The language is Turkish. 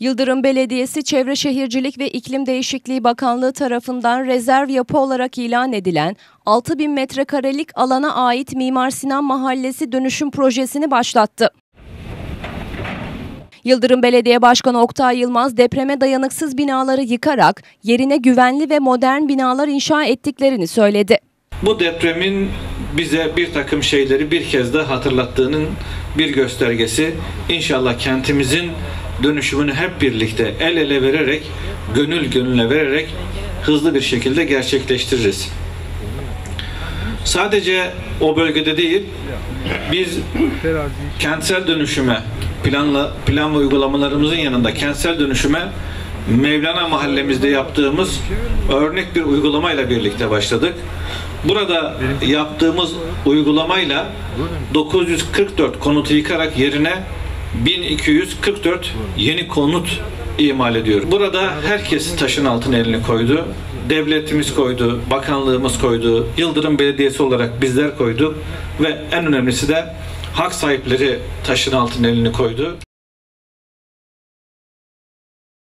Yıldırım Belediyesi Çevre Şehircilik ve İklim Değişikliği Bakanlığı tarafından rezerv yapı olarak ilan edilen 6.000 metrekarelik alana ait Mimar Sinan Mahallesi dönüşüm projesini başlattı. Yıldırım Belediye Başkanı Oktay Yılmaz depreme dayanıksız binaları yıkarak yerine güvenli ve modern binalar inşa ettiklerini söyledi. Bu depremin bize bir takım şeyleri bir kez daha hatırlattığının bir göstergesi. İnşallah kentimizin dönüşümünü hep birlikte el ele vererek, gönül gönüle vererek hızlı bir şekilde gerçekleştiririz. Sadece o bölgede değil, biz kentsel dönüşüme, plan ve uygulamalarımızın yanında kentsel dönüşüme Mevlana mahallemizde yaptığımız örnek bir uygulamayla birlikte başladık. Burada yaptığımız uygulamayla 944 konutu yıkarak yerine 1244 yeni konut imal ediyor. Burada herkes taşın altına elini koydu. Devletimiz koydu, bakanlığımız koydu, Yıldırım Belediyesi olarak bizler koyduk ve en önemlisi de hak sahipleri taşın altına elini koydu.